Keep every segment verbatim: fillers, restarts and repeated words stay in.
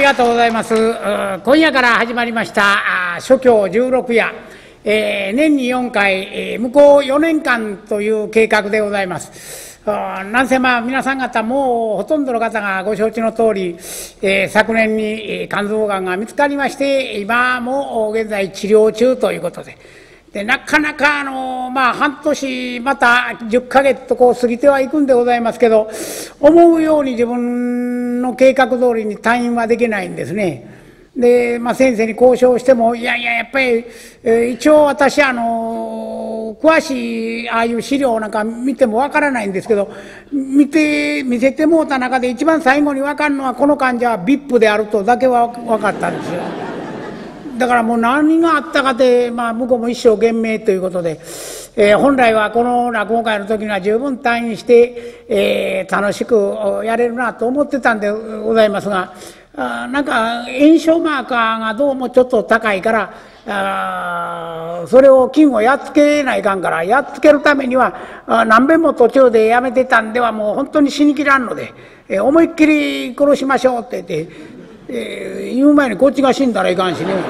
がとうございます。今夜から始まりました諸教十六夜、えー、年によんかい、えー、向こうよねんかんという計画でございます。なんせまあ皆さん方もうほとんどの方がご承知の通り、えー、昨年に肝臓がんが見つかりまして、今も現在治療中ということで、でなかなかあのまあ半年またじゅっかげつとこう過ぎてはいくんでございますけど、思うように自分の計画通りに退院はできないんですね。で、まあ、先生に交渉しても、いやいややっぱり、えー、一応私あの詳しいああいう資料なんか見てもわからないんですけど、見て見せてもうた中で一番最後に分かるのはこの患者は ブイアイピー であるとだけは分かったんですよ。だからもう何があったかで、まあ、向こうも一生懸命ということで、えー、本来はこの落語会の時には十分退院して、えー、楽しくやれるなと思ってたんでございますが、あなんか炎症マーカーがどうもちょっと高いから、あそれを菌をやっつけないかんから、やっつけるためにはあ何べんも途中でやめてたんではもう本当に死にきらんので、えー、思いっきり殺しましょうって言って、えー、言う前にこっちが死んだらいかんしね。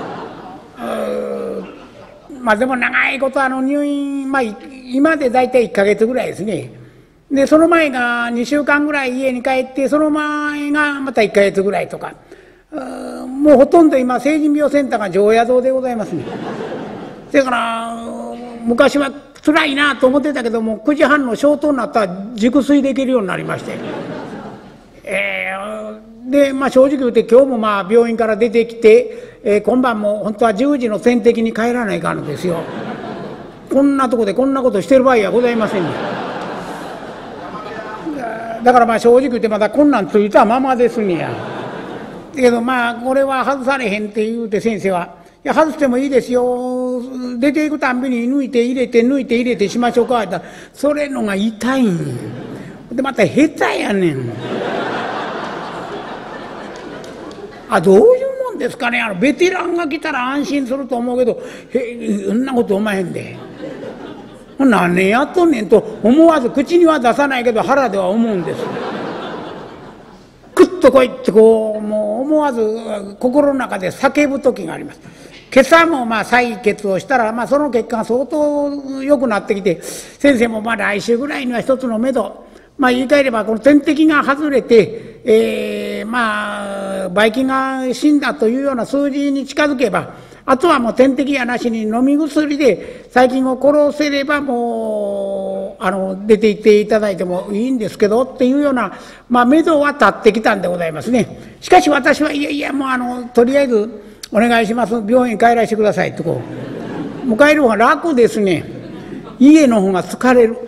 まあでも長いことあの入院、まあ、今で大体いっかげつぐらいですね。でその前がにしゅうかんぐらい家に帰って、その前がまたいっかげつぐらいとか、もうほとんど今成人病センターが常夜堂でございますね。だから昔は辛いなと思ってたけども、くじはんの消灯になったら熟睡できるようになりまして、えー、でまあ正直言うて今日もまあ病院から出てきて、えー、今晩も本当はじゅうじの点滴に帰らないかんのですよ。こんなとこでこんなことしてる場合はございませんね。だからまあ正直言ってまだこんなんついたままですねや。だけどまあこれは外されへんって言うて先生は、いや外してもいいですよ、出ていくたんびに抜いて入れて抜いて入れてしましょうかって言ったら、それのが痛いんでまた下手やねん。あどういうもんですかね。あのベテランが来たら安心すると思うけど、へそんなことおまへんで。何年やっとんねんと思わず口には出さないけど腹では思うんです。クッとこいってこうもう思わず心の中で叫ぶ時があります。今朝もまあ採血をしたら、まあ、その結果が相当良くなってきて、先生もまあ来週ぐらいには一つの目処、まあ言い換えればこの点滴が外れて、えー、まあばい菌が死んだというような数字に近づけば、あとはもう点滴やなしに飲み薬で細菌を殺せればもうあの出て行っていただいてもいいんですけどっていうような、まあ目処は立ってきたんでございますね。しかし私はいやいやもうあのとりあえずお願いします、病院帰らせてくださいってこう、もう帰る方が楽ですね。家の方が疲れる。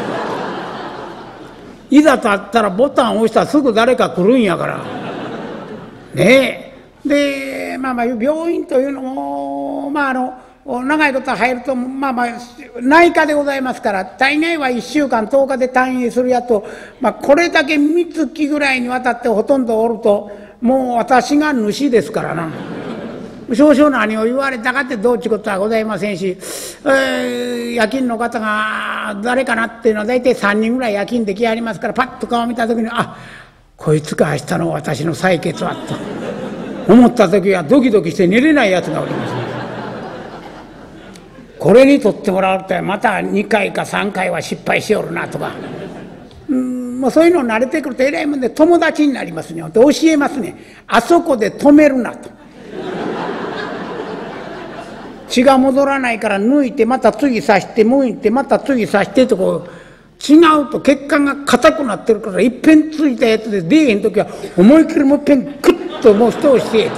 いざとあったらボタンを押したらすぐ誰か来るんやからねえ。でまあまあ病院というのもまああの長いこと入るとまあまあ内科でございますから、大概はいっしゅうかんとおかで退院するやと、まあ、これだけみっつきぐらいにわたってほとんどおるともう私が主ですからな。少々何を言われたかってどうちゅうことはございませんし、えー、夜勤の方が誰かなっていうのは大体さんにんぐらい夜勤で来はりますから、パッと顔を見た時にあこいつか明日の私の採血はと思った時はドキドキして寝れないやつがおりますね。これにとってもらうとまたにかいかさんかいは失敗しよるなとか、うんもうそういうの慣れてくるとえらいもんで友達になりますね。で教えますね。あそこで止めるなと。血が戻らないから抜いてまた次刺して抜いてまた次刺してとこう違うと血管が硬くなってるから、いっぺんついたやつで出えへん時は思いっきりもういっぺんクッともう一押ししてと。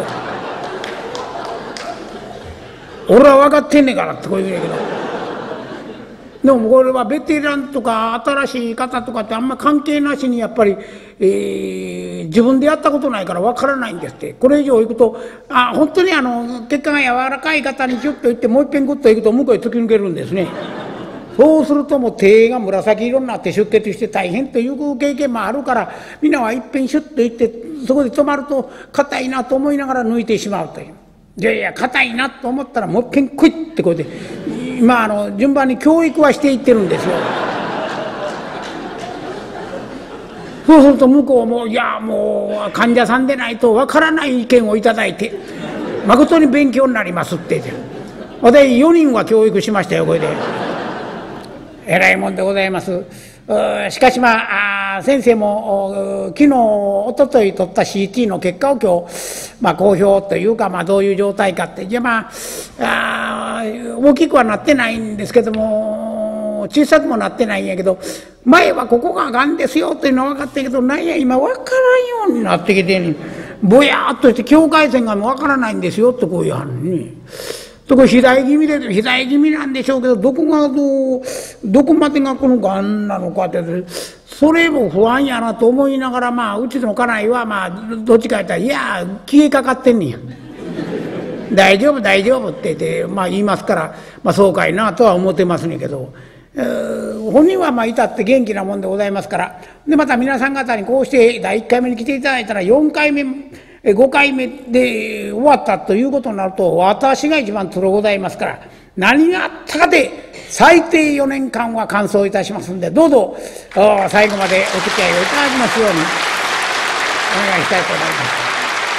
俺は分かってんねんからってこう言うけど、でもこれはベテランとか新しい方とかってあんま関係なしにやっぱり、えー、自分でやったことないから分からないんですって。これ以上いくとあ本当にあの血管が柔らかい方にギュッといってもういっぺんグッといくと向こうへ突き抜けるんですね。そうするともう手が紫色になって出血して大変という経験もあるから、みんなはいっぺんシュッといってそこで止まると硬いなと思いながら抜いてしまうという。いやいや硬いなと思ったらもう一遍クイッてこうで今あの順番に教育はしていってるんですよ。 そうすると向こうもいやもう患者さんでないとわからない意見をいただいて誠に勉強になりますって言って、私よにんは教育しましたよこれで。えらいもんでございます。しかしまあ先生も昨日おととい取った シーティー の結果を今日、まあ、公表というか、まあ、どういう状態かってじゃあまあ大きくはなってないんですけども小さくもなってないんやけど、前はここががんですよというのは分かってんけど、なんや今分からんようになってきてんねん。ぼやっとして境界線がもう分からないんですよってこういうはんね。とこれ肥大気味で肥大気味なんでしょうけど、どこがどうどこまでがこのがんなのかってそれも不安やなと思いながら、まあうちの家内はまあどっちか言ったらいや消えかかってんねんや。大丈夫大丈夫って言ってまあ言いますから、まあそうかいなとは思ってますねんけど、えー、本人はまあ至って元気なもんでございますから。でまた皆さん方にこうしてだいいっかいめに来ていただいたらよんかいめごかいめで終わったということになると私が一番つろございますから、何があったかで最低よねんかんは完走いたしますんで、どうぞ最後までお付き合いをいただきますようにお願いしたいと思います。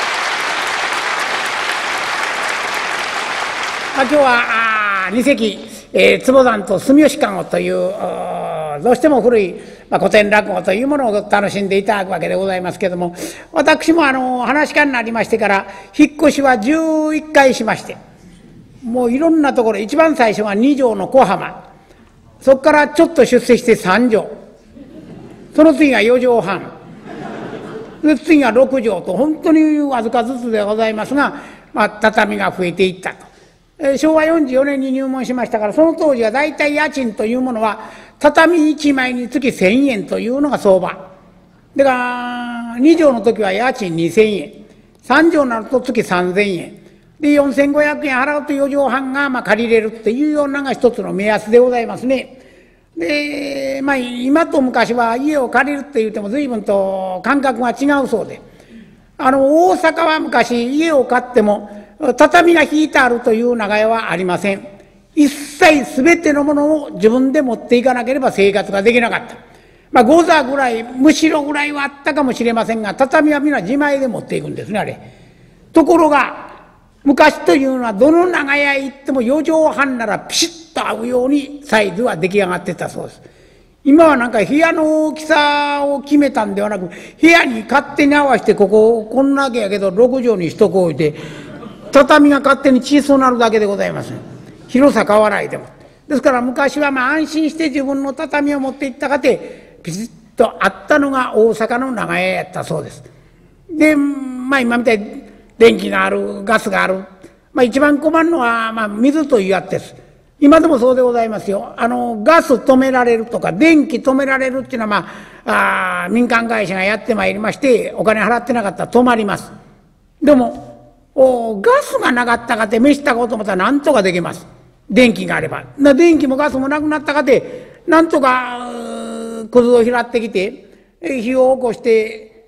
今日はに席、えー、坪山と住吉籠というどうしても古い、まあ、古典落語というものを楽しんでいただくわけでございますけれども、私もあの話し家になりましてから引っ越しはじゅういっかいしまして、もういろんなところ、一番最初はに畳の小浜、そこからちょっと出世してさん畳、その次がよ畳半で次がろく畳と、本当にわずかずつでございますが、まあ、畳が増えていったと。しょうわよんじゅうよねんに入門しましたから、その当時はだいたい家賃というものは畳いちまいにつきせんえんというのが相場だからに畳の時は家賃にせんえん、さん畳になると月さんぜんえんでよんせんごひゃくえん払うとよ畳半がまあ借りれるっていうようなのが一つの目安でございますね。でまあ今と昔は家を借りるって言っても随分と感覚が違うそうで、あの大阪は昔家を買っても畳が引いてあるという長屋はありません。一切全てのものを自分で持っていかなければ生活ができなかった。まあご座ぐらいむしろぐらいはあったかもしれませんが、畳は皆自前で持っていくんですねあれ。ところが昔というのはどの長屋へ行ってもよ畳半ならピシッと合うようにサイズは出来上がってたそうです。今はなんか部屋の大きさを決めたんではなく、部屋に勝手に合わせてこここんなわけやけどろく畳にしとこうって畳が勝手に小さくなるだけでございます。広さ変わらないでも。ですから昔はまあ安心して自分の畳を持っていったかてピシッとあったのが大阪の長屋やったそうです。でまあ今みたいに電気があるガスがある、まあ一番困るのはまあ水というやつです。今でもそうでございますよ。あのガス止められるとか電気止められるっていうのはまあ、あ民間会社がやってまいりまして、お金払ってなかったら止まります。でもおガスがなかったかて飯炊こうと思ったらなんとかできます。電気があれば。な電気もガスもなくなったかてなんとかくずを拾ってきて火を起こして、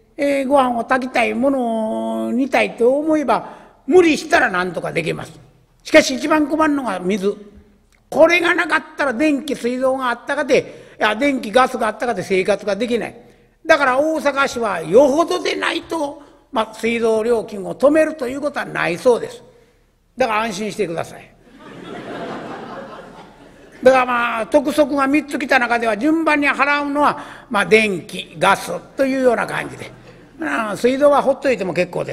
えー、ご飯を炊きたいものを煮たいと思えば無理したらなんとかできます。しかし一番困るのが水。これがなかったら電気水道があったかていや電気ガスがあったかて生活ができない。だから大阪市はよほどでないとまあ、水道料金を止めるということはないそうです。だから安心してください。だからまあ督促がみっつ来た中では順番に払うのは、まあ、電気ガスというような感じで、あ水道はほっといても結構です。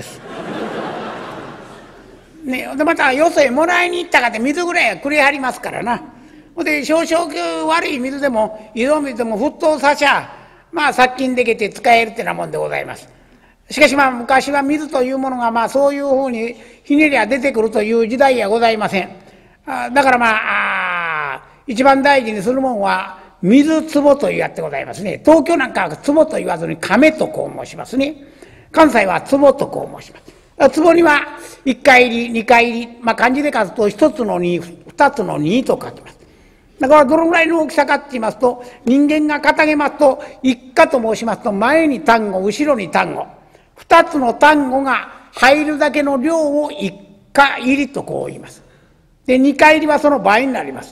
ね、でまたよそへもらいに行ったかて水ぐらいはくれはりますからな。で少々悪い水でも井戸水でも沸騰さしゃまあ殺菌できて使えるってなもんでございます。しかしまあ昔は水というものがまあそういうふうにひねりが出てくるという時代はございません。あだからまあ、あ一番大事にするもんは水壺というやってございますね。東京なんかは壺と言わずに亀とこう申しますね。関西は壺とこう申します。壺にはいっかい入りにかい入り、まあ漢字で書くとひとつのにふたつのにと書きます。だからどのぐらいの大きさかって言いますと、人間が掲げますと一家と申しますと前に単語後ろに単語二つの単語が入るだけの量を一家入りとこう言います。で二回入りはその倍になります。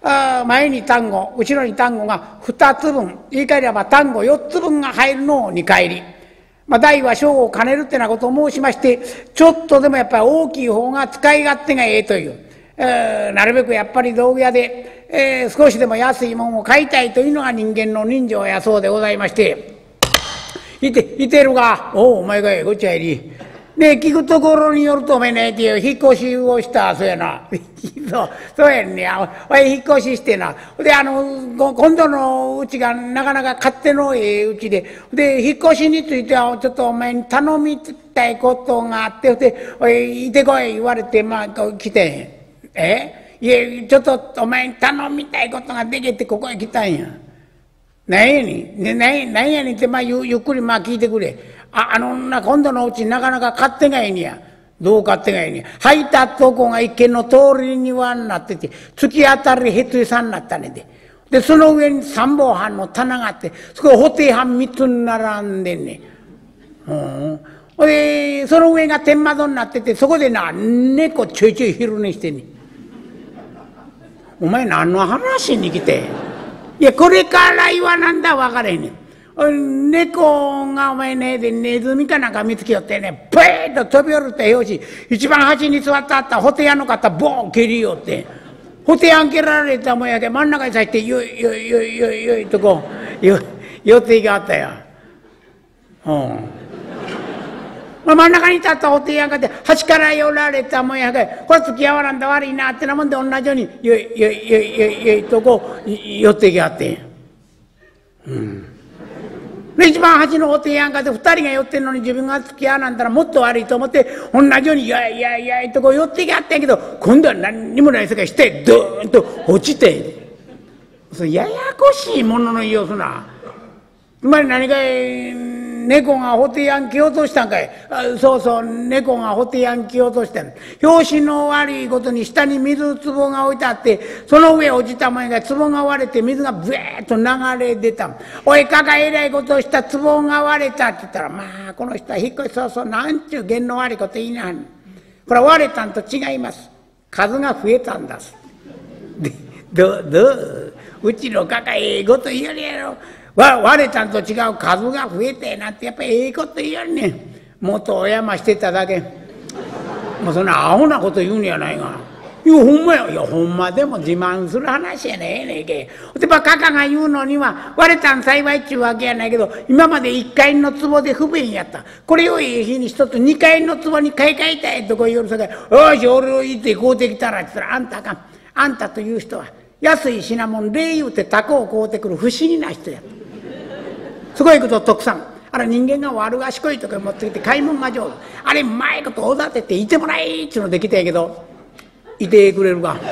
あ前に単語後ろに単語がふたつぶん、言い換えれば単語よっつぶんが入るのをにかいり、まあ、大は小を兼ねるってなことを申しまして、ちょっとでもやっぱり大きい方が使い勝手がええという、えー、なるべくやっぱり道具屋で、えー、少しでも安いものを買いたいというのが人間の人情やそうでございまして、いていてるが、おおお前がええこっちゃいり。ねえ聞くところによるとお前ねっていう引っ越しをしたそうやなそうそうやんねや。おい引っ越ししてな、であの今度のうちがなかなか勝手のええうちで、で引っ越しについてはちょっとお前に頼みたいことがあって、でおいいてこい言われてまあ来てん。えいえちょっとお前に頼みたいことができてここへ来たんや。何やねん、ね、何, 何やねんってまあ ゆ, ゆっくりまあ聞いてくれ。ああのな今度のうちなかなか勝手がいいにや。どう勝手がいいにや。入ったとこが一軒の通りにはなってて、突き当たりへついさんになったねんで。でその上に三本半の棚があって、そこ布袋半三つに並んでんねん。うんでその上が天窓になってて、そこでな猫ちょいちょい昼寝してんねん。お前何の話に来て。いやこれから言わなんだ分からへんねん。猫がお前ねでネズミかなんか見つけよってね、プーッと飛び降りてよし、一番端に座ってあったホテ屋の方ボーン蹴りよって、ホテ屋蹴られたもんやけ真ん中にさしてよいよいよいよいよいとこうよ寄っていきはったや。うんまあ、真ん中に立ったホテ屋がで端から寄られたもんやけど、これ付き合わなんだ悪いなってなもんで同じようによいよいよいよいよいとこう寄っていきはって。うんで一番端のお手やんかでふたりが寄ってんのに自分が付き合わなんだらもっと悪いと思って同じように「いやいやいや」とこう寄ってきはったんやけど、今度は何にもない世界してドーンと落ちて、それややこしいものの言いようすな。つまり何かい猫がホテヤン蹴落としたんかい。あそうそう猫がホテヤン蹴落としたん。拍子の悪いことに下に水壺が置いてあって、その上落ちたもんやが壺が割れて水がブエーッと流れ出た。おいかかえらいことをした壺が割れたって言ったら、まあこの人は引っ越しそうそうなんちゅう弦の悪いこと言いなはん。これは割れたんと違います。数が増えたんだす。でどどううちのかかええこと言うやろ。割れたんと違う数が増えてなんてやっぱりええこと言うやんねん。元お山してただけ。もうそんなアホなこと言うんやないが。いやほんまや。いやほんまでも自慢する話やねええねんけ。でばカカが言うのには割れたん幸いっちゅうわけやないけど、今までいっかいの壺で不便やった。これをいい日に一つにかいの壺に買い替えたいとこ言うさかい、よし俺を行って買うてきたらって言ったら、あんたあかん。あんたという人は安い品物礼言うてタコを買うてくる不思議な人や。そこへ行くと徳さん、あれ人間が悪賢いとか持ってきて買い物が上手、あれうまいことおだてていてもらいっちゅうのできたんやけど、いてくれるか。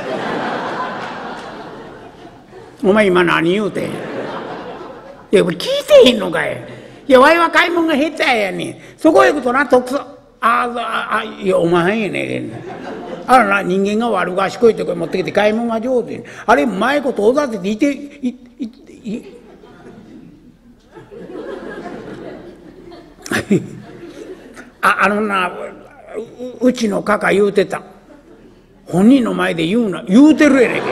お前今何言うてん。いや聞いてへんのかい。いやわいは買い物が下手やねん。そこへ行くとな徳さん、あああいやお前やねん。あらな人間が悪賢いとか持ってきて買い物が上手やねん。あれうまいことおだてていていいいああのな う, うちのかか言うてた。本人の前で言うな言うてるやねん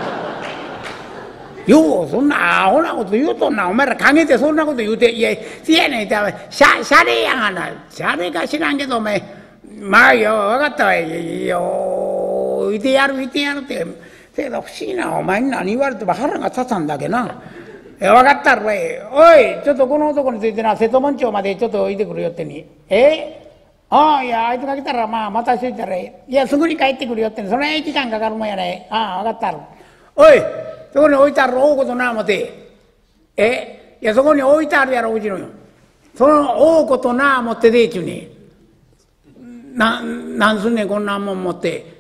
け。ようそんなアホなこと言うとんな。お前ら陰でそんなこと言うて、いやせやねんってシャシャレやがな。シャレか知らんけどお前まあよ分かったわいよいてやるいてやるって。せやけど不思議なお前に何言われても腹が立たんだけな。分かったらおいちょっとこの男についてな瀬戸門町までちょっと置いてくるよってに。えああいやあいつが来たらまあまたしといたらいやすぐに帰ってくるよってに。それ時間かかるもんやね。ああ分かったらおいそこに置いてある大事な思て。えいやそこに置いてあるやろうちのよ。その大事とな持ってでえちゅうねな。なんすんねんこんなもん持って。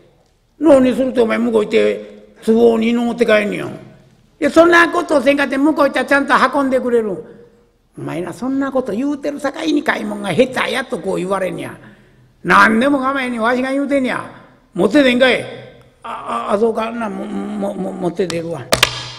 のにするとお前向こう行って壺にのって帰んねや。いやそんなことをせんかって向こう行ったらちゃんと運んでくれる。お前なそんなこと言うてるさかいに買い物が下手やとこう言われんや。何でも構えにわしが言うてんや。持っててんかい。あああそうかなももも持って出るわ。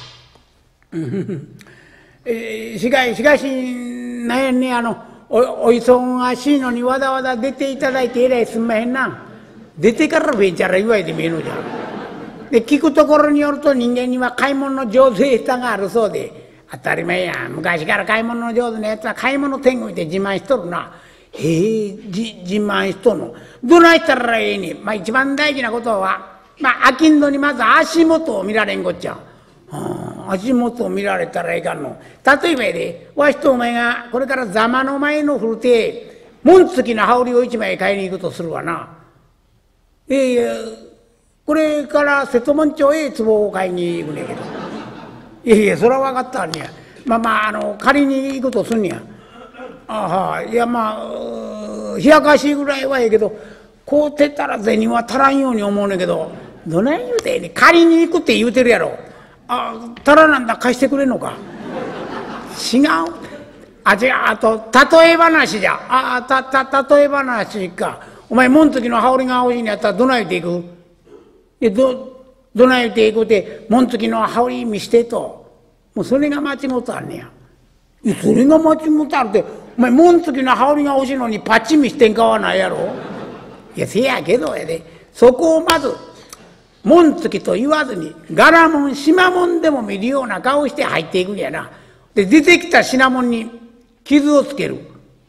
えー、しかししかしなんやねあの お, お忙しいのにわざわざ出ていただいてえらいすんまへんな。出てからべんちゃら言われてみえるのじゃ。 で聞くところによると人間には買い物の上手さがあるそうで、当たり前やん、昔から買い物の上手なやつは買い物天国で自慢しとるな。へえ、自慢しとんの。どないしたらええねん。まあ一番大事なことは、まあ商人にまず足元を見られんこっちゃ。はあ、足元を見られたらいかんの。例えばやで、わしとお前がこれから座間の前の古手へ紋付きの羽織を一枚買いに行くとするわな。ええ、これから瀬戸門町へ壺を買いに行くねんけど。いやいや、それは分かったんや。まあまあ、あの借りに行くとすんねや。あは、いやまあ冷やかしぐらいはええけど、こうてたら銭は足らんように思うねんけど、どない言うてええねん。借りに行くって言うてるやろ。あ、足らなんだ貸してくれんのか。違う。あ、違う、あと例え話じゃ。あ、たた例え話か。お前紋付きの羽織が欲しいんやったらどない言うていく。え、どどない言うていくって紋付きの羽織見してと。もうそれが間違うとあんねや。いや、それが間違うとあるって、お前紋付きの羽織が欲しいのにパッチ見してんかはないやろ。いや、せやけどやで、そこをまず紋付きと言わずに柄紋縞紋でも見るような顔して入っていくんやな。で出てきた品物に傷をつける。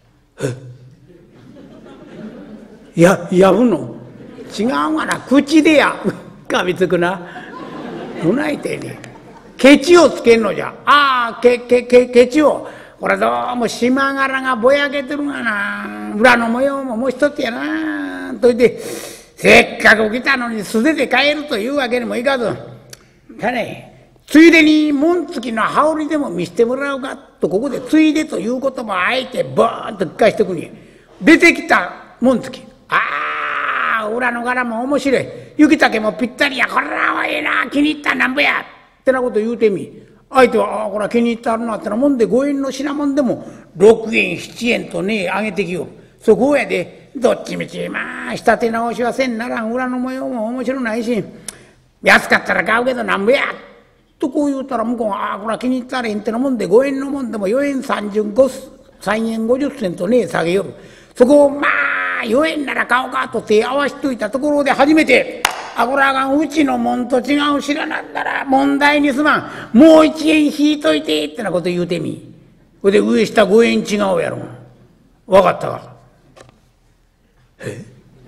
え、ややぶの違うがな、口でや噛みつくな。どないてね、ケチをつけんのじゃ。ああ、けけけケチを。これどうも縞柄がぼやけてるがな。裏の模様ももう一つやな。といってせっかく来たのに素手で帰るというわけにもいかず、かね、ついでに紋付きの羽織でも見せてもらうかと、ここでついでという言葉をあえてバーッと聞かしてくに出てきた紋付き。ああ、裏の柄も面白い。雪丈もぴったりや。これはええな、気に入った、なんぼやってなこと言うてみ。相手は、ああ、これは気に入ってあるなってなもんで、ごえんの品物でもろくえんななえんとねあげてきよる。そこやで、どっちみちまあ仕立て直しはせんならん。裏の模様も面白ないし、安かったら買うけどなんぼやとこう言うたら、向こうが、ああ、これは気に入ったらええんってなもんで、ごえんのもんでもよえんさんじゅうご、さんえんごじゅっせんとね下げよる。そこをまあよえんなら買おうかと手合わしといたところで初めて、あ、これあかん、うちのもんと違う知らなんだら問題にすまん、もういちえん引いといてってなこと言うてみ。それで上下ごえん違うやろ。分かったか。え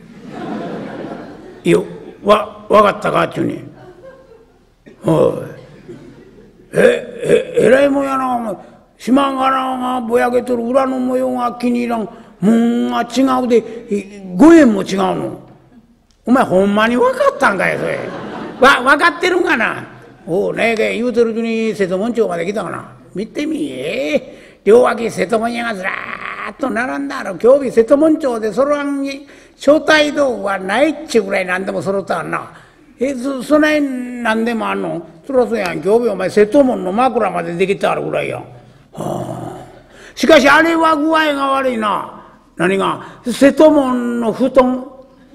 いや、わ分かったかっちゅうねん。おい、えええらいもんやな。お前縞柄がぼやけとる、裏の模様が気に入らん、もんが違うでごえんも違うの。お前ほんまに分かったんかいそれ。わ分かってるんかな。おう、ねえ言うてるうちに瀬戸門町まで来たかな。見てみえ。両脇瀬戸門屋がずらーっと並んだある。今日日瀬戸門町でそろわんに招待道具はないっちゅうぐらい何でも揃ったんな。えそそない何でもあんの。そらそうやん、今日日お前瀬戸門の枕までできてあるぐらいやん。はあ、しかしあれは具合が悪いな。何が瀬戸門の布団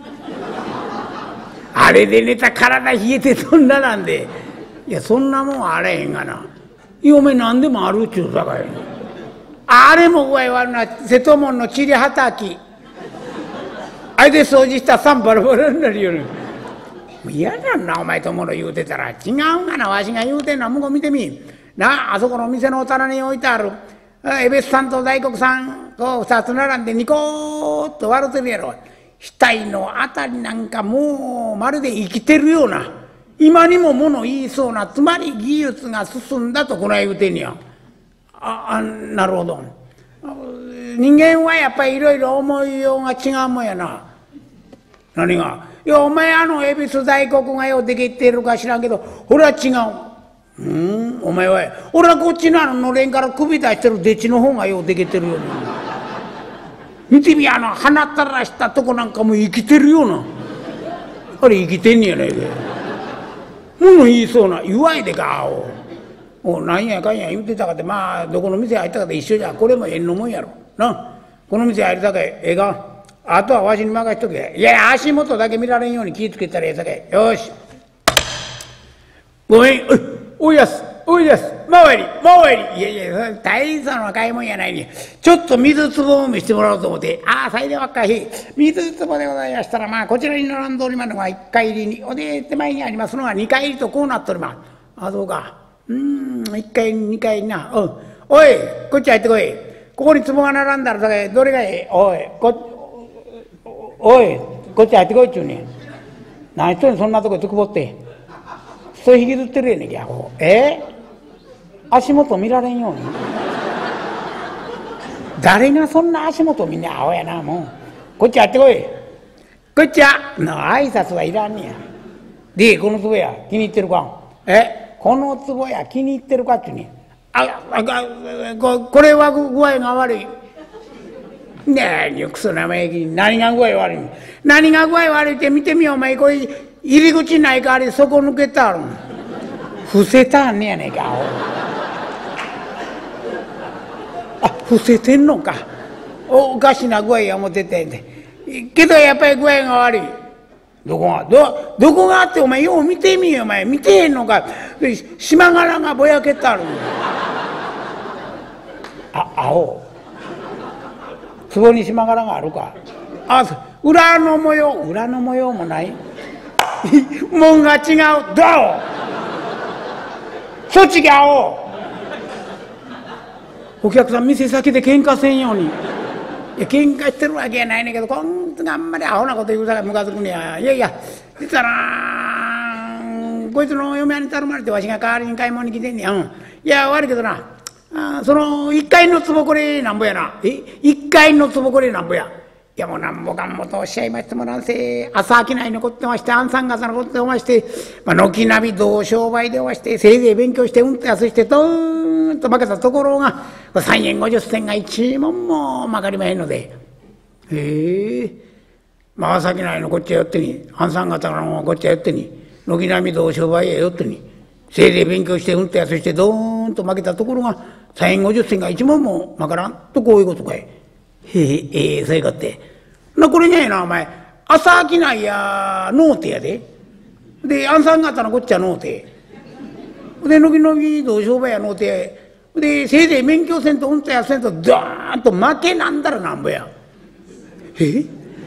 あれで寝た体冷えてとんななんで。いや、そんなもんあれへんがな。嫁何でもあるっちゅうさかい。あれも具合悪いな。瀬戸門のちりはたきあれで掃除したらさんバラバラになるよね。嫌なんなお前ともの言うてたら。違うがな、わしが言うてんのは向こう見てみな。あそこの店のお棚に置いてある江別さんと大黒さんこう二つ並んでニコーっと笑うてるやろ。額のあたりなんかもうまるで生きてるような、今にも物言いそうな、つまり技術が進んだとこない言うてんねや。ああ、なるほど。人間はやっぱりいろいろ思いようが違うもんやな。何が。いや、お前あの恵比寿大黒がようできてるか知らんけど、俺は違う。うん、お前は俺はこっちのあののれんから首出してるデチの方がようできてるよな。見てみ、あの鼻垂らしたとこなんかも生きてるよな。あれ生きてんねやないか。物言いそうな言わいでか。おお、なんやかんや言うてたかって、まあどこの店入ったかで一緒じゃ。これも縁のもんやろな。この店入りたかいええか。あとはわしに任しとけ。いや、足元だけ見られんように気ぃつけたらええさけ。よし、ごめん。おいやすおいやすもうえりもうえり。いやいや、それ大層な買い物やないね。ちょっと水壺を見せてもらおうと思って。ああ、さいで若い水壺でございましたら、まあこちらに並んでおりますのがいっかい入りに、おで手前にありますのがにかい入りとこうなっております。あ、そうか。うーん、いっかいにかいな。うん。おい、こっち入ってこい。ここに壺が並んだら、どれがええ。おい、こおい、こっち入ってこいっちゅうねん。何しとんねん、そんなとこつくぼって。そう引きずってるやねんけ、アホ。えー、足元見られんように。誰がそんな足元見んねん、アホやな、もう。こっち入ってこい。こっちは。な挨拶はいらんねや。で、この壺や、気に入ってるか。え、この壺や、気に入ってるかっちゅうねん。あ、あ、こ、これは具合が悪い。ねえ、クソ生意気に。何が具合悪いの。何が具合悪いって見てみよう、お前。これ、入り口ないかあれ、そこ抜けたあるの。伏せたあんねやねんか、アホ。あ、伏せてんのか。お、おかしな具合や思っててんで。けどやっぱり具合が悪い。どこがど、どこがあって、お前よう見てみよ、お前。見てへんのか。島柄がぼやけたあるの。あ、アホ。壺に島柄があるか。あ、裏の模様。裏の模様もない。もんが違う。どうそっちがおお客さん店先で喧嘩せんように。いや喧嘩してるわけやないねんけど、こんなあんまりアホなこと言うさかムカつくねや。いやいや実はな、こいつの嫁はんに頼まれてわしが代わりに買い物に来てんねや。うん、いや悪いけどな、あそのいっかいの壺これなんぼやな。えいっかいの壺これなんぼや。いやもうなんぼかんもとおっしゃいましてもなんせ朝商い残ってまして、暗算傘残ってまして、まあ、軒並み同商売でおまして、せいぜい勉強してうんと安してドーンと負けたところがさんえんごじゅっ銭が一文もまかりまへんので、へえ、まあ商いのこっちはよってに、暗算傘のこっちはよってに、軒並み同商売へよってに、せいぜい勉強してうんと安してドーンと負けたところがさんえんごじゅっ銭が一文もまからんと、こういうことかい。へえ、ええ、そういうことって。な、これねえな、お前、朝商いや、ノーテやで。で、暗算型のこっちはノーテ。で、のぎのぎ同商売やノーテ。で、せいぜい免許せんと、うんとやせんと、ドーンと負けなんだらなんぼや。え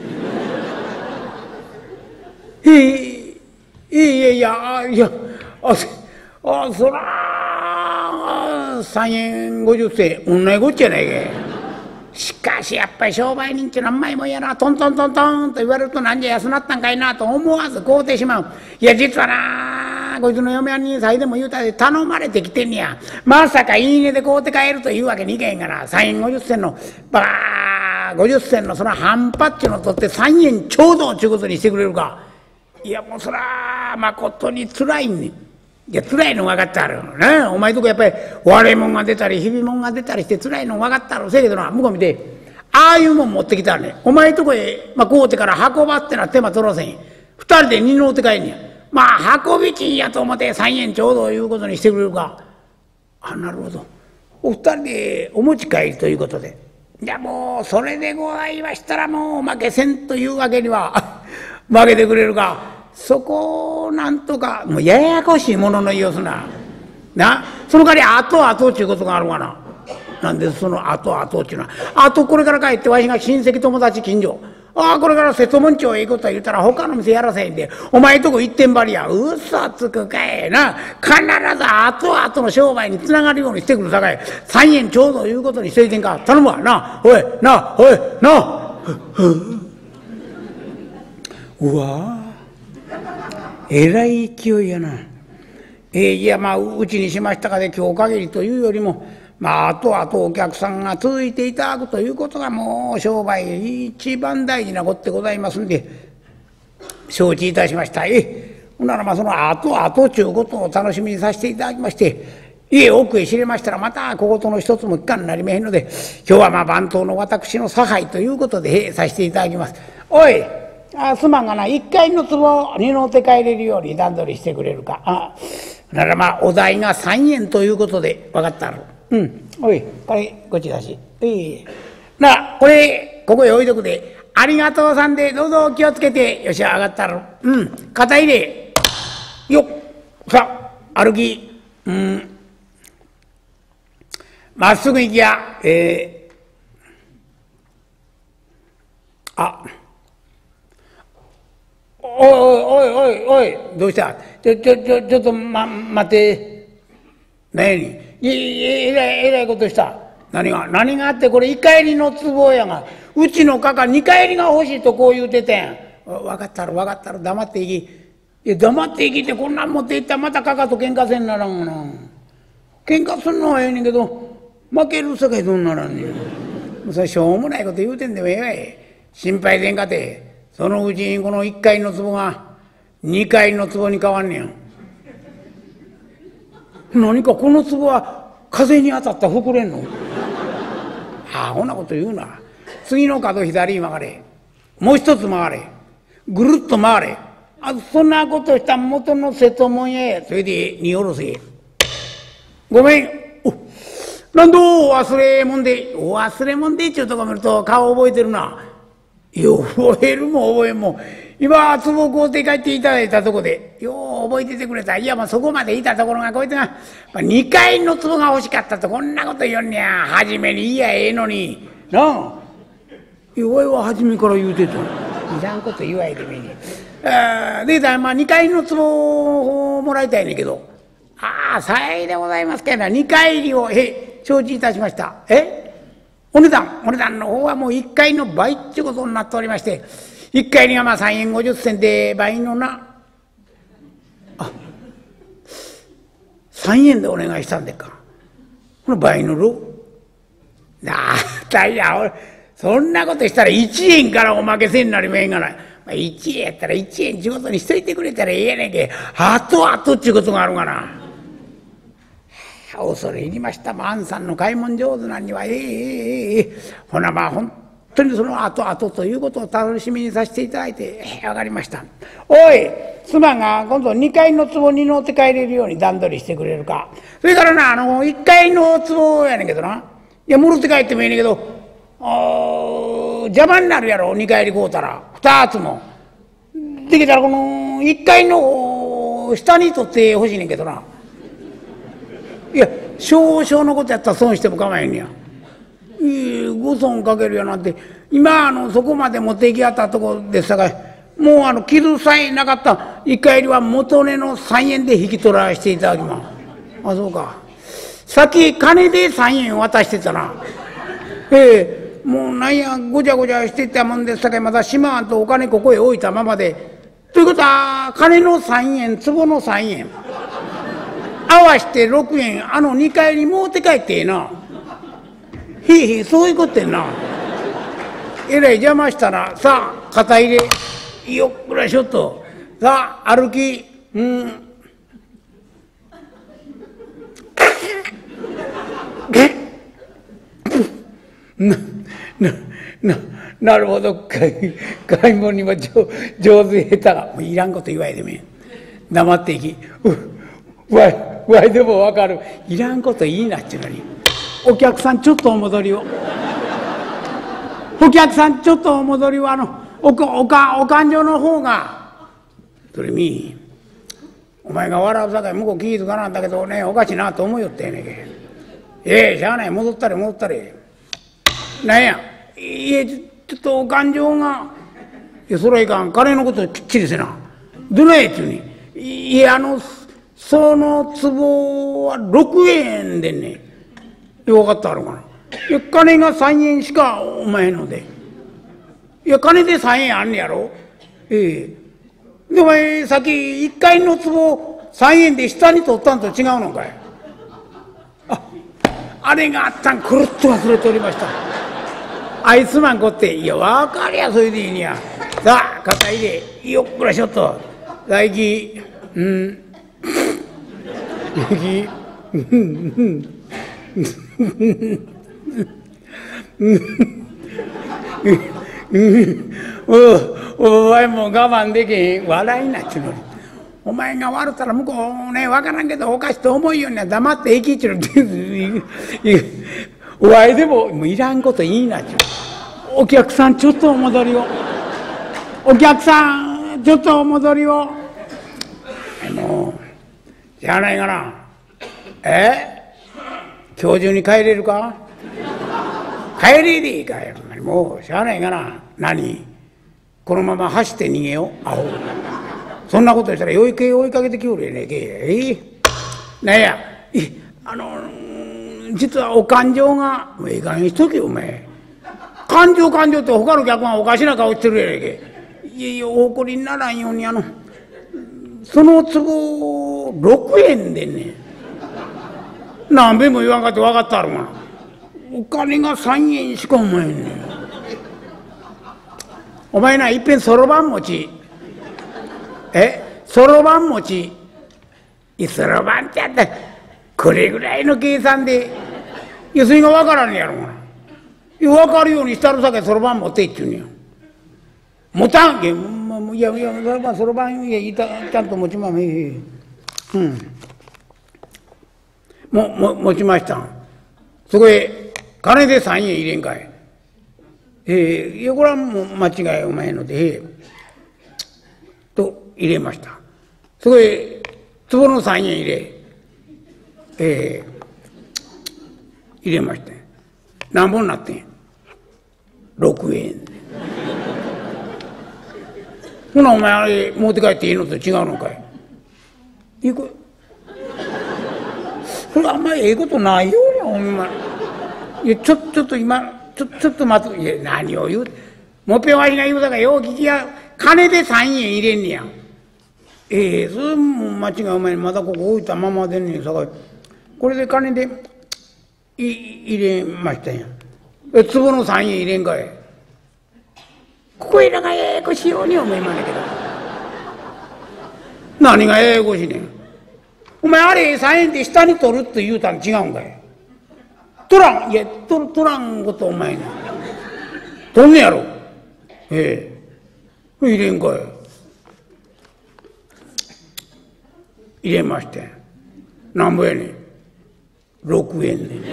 えええいやいや、いや、あ、あそら、さんえんごじゅっ銭、同じこっちゃないか。しかしやっぱり商売人って何枚もやな、トントントントンと言われると、なんじゃ安なったんかいなと思わず買うてしまう。いや実はな、こいつの嫁はんにさいでも言うたで頼まれてきてんねや。まさかいいねで買うて帰るというわけにいけへんがな。さんえんごじゅっ銭のバーごじゅっ銭のその半端っちゅうの取ってさんえんちょうどちゅうことにしてくれるか。いやもうそらまことにつらいねん。いや辛いの分かってあるね。お前とこやっぱり割れもんが出たりひびもんが出たりして辛いの分かってあるせやけどな、向こう見てああいうもん持ってきたらね、お前とこへ、まあ、買うてから運ばってな手間取らせん。二人で担うて帰んねや。まあ運び賃やと思ってさんえんちょうどいうことにしてくれるか。あ、なるほど。お二人でお持ち帰りということで。じゃあもうそれでございましたら、もう負けせんというわけには負けてくれるか。そこをなんとか、もうややこしいものの言いようすな。な、その代わり後後っちゅうことがあるがな。なんでその後後っちゅうのは。あとこれから帰ってわしが親戚友達近所。ああこれから瀬戸門町へ行くと言ったら他の店やらせへんで。お前とこ一点張りや。嘘つくかいな。必ず後々の商売につながるようにしてくるさかい。さんえんちょうどいうことにしといてんか。頼むわな。おいなおいな。うわえらい勢いやな。えー、いやまあうちにしましたかで今日限りというよりも、まああとあとお客さんが続いていただくということがもう商売一番大事なことでございますんで、承知いたしました。えほんならまあそのあとあとちゅうことを楽しみにさせていただきまして、家奥へ知れましたらまた小言の一つも聞かんなりめへんので、今日はまあ番頭の私の差配ということでさせていただきます。おいあすまんがな、一階の壺を担うて帰れるように段取りしてくれるか。あならまあお代がさんえんということで分かったる。うんおいこれこっちだし、えー、なあこれここへ置いとくで。ありがとうさんでどうぞ気をつけて。よし上がったる。うん肩入れよっさ歩きうんまっすぐ行きや。えー、あ、おいおいおいおい、どうした？ちょ、ちょ、ちょ、ちょっと、ま、待って。何やねん。え、えらい、えらいことした。何が、何があって、これ、い返りの壺やが。うちのかか、二返りが欲しいとこう言うててん。分かったら、分かったら、黙っていき。いや、黙っていきってこんなん持っていったら、またかかと喧嘩せんならんがな。喧嘩すんのはええねんけど、負けるさかいどんならんねん。もうそれしょうもないこと言うてんでもええわい。心配せんかて。そのうちにこの一階の壺が二階の壺に変わんねん。何かこの壺は風に当たったら膨れんの？ああ、ほんなこと言うな。次の角左に曲がれ。もう一つ曲がれ。ぐるっと回れ。あ、そんなことした元の瀬戸物屋や。それで荷下ろせ。ごめん。お、なんどお忘れもんで。お忘れもんでっちゅうとこ見ると顔覚えてるな。いや、覚えるも覚えんも。今、壺買うて帰っていただいたとこで、よう覚えててくれた。いや、まあそこまでいたところがこうやってな、まあ、にかいの壺が欲しかったとこんなこと言うんにゃ。初めにいいやええのに。なあ。いや、おいは初めから言うてた。いらんこと言わいでみに。あで、まあにかいの壺をもらいたいねんけど。ああ、さいでございますけど、にかい入りを、へ、承知いたしました。えお値段、お値段の方はもういっかいの倍っていうことになっておりまして、いっかいにはまあさんえんごじゅっせんで倍のな、あ、さんえんでお願いしたんでっか。この倍のろ。だったいや、俺、そんなことしたらいちえんからおまけせんなりめんがない。まあ、いちえんやったらいちえんちゅうことにしといてくれたらええやねんけ。あとあとっちゅうことがあるがな。恐れ入りました。あんさんの買い物上手なんにはええええええほなまあ本当にその後々ということを楽しみにさせていただいて、ええ、分かりました。おい妻が今度にかいの壺に乗って帰れるように段取りしてくれるか。それからなあのいっかいの壺やねんけどな、いや戻って帰ってもいいねんけど、邪魔になるやろにかいり買うたらふたつもできたらこのいっかいの下に取ってほしいねんけどな。いや、少々のことやったら損しても構えへんねや。ええ、ご損かけるやなんて、今あのそこまで持って行きあったとこでしたが、もうあの傷さえなかった一回りは元値のさんえんで引き取らせていただきます。あ、そうか。さっき金でさんえん渡してたな。ええ、もうなんやごちゃごちゃしてたもんですさかい、まだしまわんとお金ここへ置いたままで。ということは金のさんえん、壺のさんえん。合わしてろくえん、あのにかいに持って帰ってええな。へいへい、そういうことやな。えらい邪魔したら、さあ、肩入れ、よっくらしょっと。さあ、歩き、うん。な、な、な、なるほど、買い、買い物には上上手下手が。もういらんこと言わいでめん。黙っていき。うわい。わいでも分かる。いらんこといいなっちゅうのに。お客さんちょっとお戻りを。お客さんちょっとお戻りを、あのおおかお勘定の方が。それみお前が笑うさかい向こう気ぃつかなんだけどね、おかしいなと思いよってんねんけ。ええ、しゃあない、戻ったれ戻ったれ。なんや、いえ、ちょっとお勘定が。いや、それはいかん、金のこときっちりせな。どないやっちゅうに。いや、あのその壺はろくえんでんねん。分かったあるかな。いや、金がさんえんしかお前ので。いや、金でさんえんあんねやろ。ええ。で、お前、さっきいっかいの壺さんえんで下に取ったんと違うのかい。あ、あれがあったん、くるっと忘れておりました。あいつまんこって、いや、分かりゃそれでいいにや。さあ、肩入れ、よっくらしょっと。大吉、うん。右おお前もう我慢できへん。笑いなっちゅうのに。お前が笑ったら向こうね、分からんけどおかしいと思うようには黙って生きちゅうの。お前でももういらんこといいなっちゅう。お客さんちょっとお戻りを。お客さんちょっとお戻りを。もうしゃあないがな。え今日中に帰れるか？帰れでいいかよ。もうしゃあないかな。何？このまま走って逃げよう。アホ。そんなことしたらよいけ追いかけてきおるやねんけ。ええ。なんや、あの実はお勘定が、ええかげんしとけよお前。勘定勘定って他の客がおかしな顔してるやねんけ。いやいやお怒りにならんようにあのその都合ろくえんでんねん。何べんも言わんかって分かったろが。お金がさんえんしかお前ねん。お前ないっぺんそろばん持ち。えそろばん持ち。そろばんってやったらこれぐらいの計算でいやそれが分からんねやろがな。分かるようにしたるさけそろばん持っていっちゅうねん。持たんけいやいやそろばんいやちゃんと持ちまめへうんもも持ちました。そこへ金でさんえん入れんかい。ええいやこれはもう間違いお前のでええと入れました。そこへ壺のさんえん入れええ入れました。何本なってんろくえん。ほなお前あれ持って帰っていいのと違うのかい。いいこそれあんまりええことないようにほんま。いやちょちょっと今ちょちょっと待つ。いや何を言うもっぺんわしが言うだからよう聞きや。金でさんえん入れんねや。ええそれも間違いお前まだここ置いたままでんねんさかい。これで金でい入れましたんや。え壺のさんえん入れんかい。ここへらがややこしいように思いまんねんけど。何がややこしいねん。お前あれさんえんで下に取るって言うたん違うんかい。取らんいや取取らんことお前ね取んねやろ。ええ入れんかい。入れまして。なんぼやねん。ろくえんねん。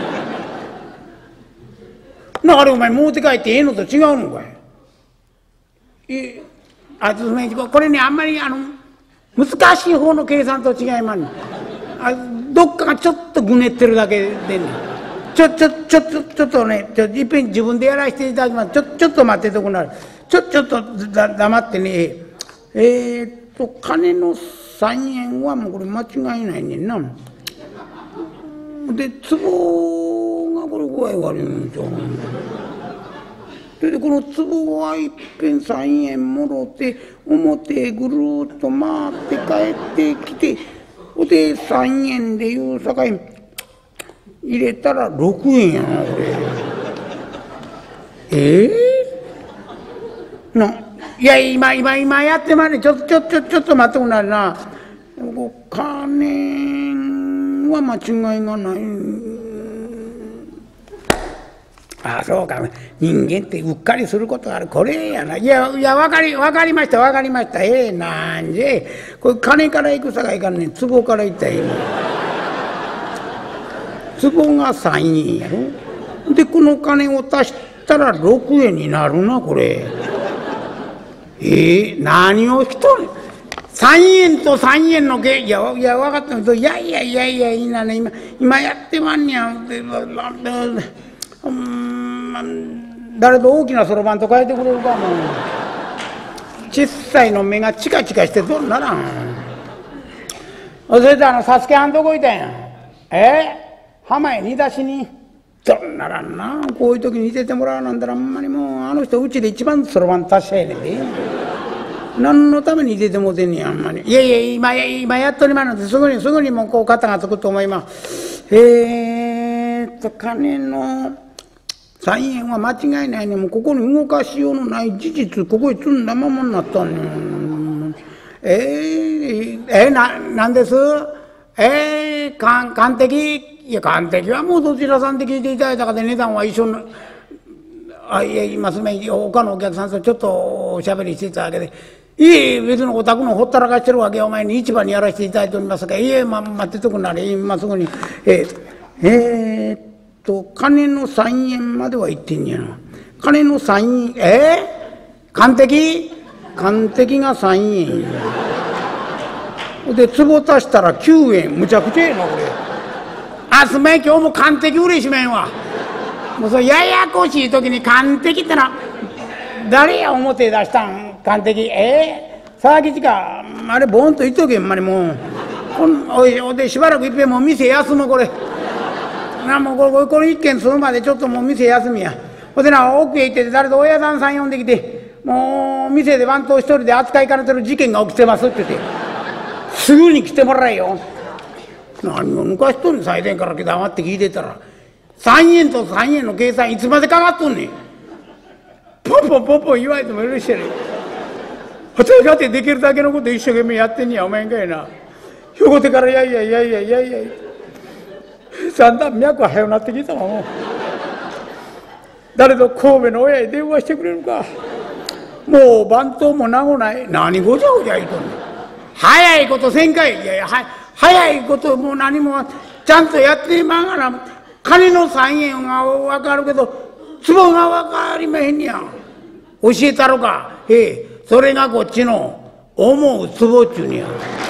なあれお前持って帰ってええのと違うのかい。えあこれねあんまりあの難しい方の計算と違いまんねん。あどっかがちょっとぐねってるだけでねちょちょちょちょちょっとねちょいっぺん自分でやらせていただきます。ちょちょっと待ってとこなる。ちょちょっとだ黙ってねえー、っと金のさんえんはもうこれ間違いないねんな。で壺がこれ具合悪いんちゃう。でこの壺はいっぺんさんえんもろて表ぐるっと回って帰ってきてでさんえんでいうさかい入れたらろくえんやなこれ。ええー、ないや今今今やってまんねん。ちょっとちょっとちょっと待ってくなるな。金は間違いがない。ああそうか人間ってうっかりすることがある。これやな。いやいや分かり分かりました分かりました。ええー、なんでこれ金から行くさかいかんねん。壺から行ったらいいの。壺がさんえんやろ。でこの金を足したらろくえんになるなこれ。ええー、何をしとんねん。さんえんとさんえんのけいやいや分かったいやいやいやいやいいなね今今やってまんねや。うん誰と大きなそろばんと変えてくれるかもう。小さいの目がチカチカしてどうならん。それであのサスケはんどこいたんや。え浜へ煮出しにどんならんな。こういう時に似ててもらわなんだらあんまりもうあの人うちで一番そろばん達者やねんで。何のために似ててもてんねんあんまり。いやいや今今やっとりまんのですぐにすぐにもうこう肩がつくと思います。えーっと金のさんえんは間違いないねん。もうここに動かしようのない事実ここへ積んだままになったんねん。えー、えー、ななんですえー、か鑑定いや鑑定はもうどちらさんで聞いていただいたかで値段は一緒のあいや今すめ他のお客さんとちょっとおしゃべりしていただけでいえ別のお宅のほったらかしてるわけお前に市場にやらせていただいておりますからいえ、ま、待ってとくなれ今すぐにえー、えー、っと金のさんえんまでは行ってんやな。金のさんえんえー、鑑定鑑定がさんえんやで壺足したらきゅうえんむちゃくちゃやなこれ。 あ、すんまへん、今日も完璧嬉しめんわ。もうそれややこしい時に完璧ってな、誰や表出したん完璧。えー、沢吉か、あれボンと言っとけんまにもう。こんおいおでしばらくいっぺんもう店休むこれ。なもうこれこれ一軒するまでちょっともう店休みや。ほんでな奥へ行って誰と親旦さん呼んできて、もう店で番頭一人で扱いかねてる事件が起きてますって言ってすぐに来てもらえよ。何を抜かしとんねん。最前から黙って聞いてたらさんえんとさんえんの計算いつまでかかっとんねん。ポンポンポンポン言われても許してね。私だってできるだけのこと一生懸命やってんねやお前んかいな。横手からいやいやいやいやいやいやだんだん脈が早くなってきたわ。もう誰と神戸の親へ電話してくれるか。もう番頭も名もない。何ごちゃごちゃ言うとんねん。早いことせんかい。いやいやは早いこともう何もちゃんとやってまんがな。金のさんえんが分かるけど壺が分かりまへんねや。教えたろか。へえ、それがこっちの思う壺っちゅうねや。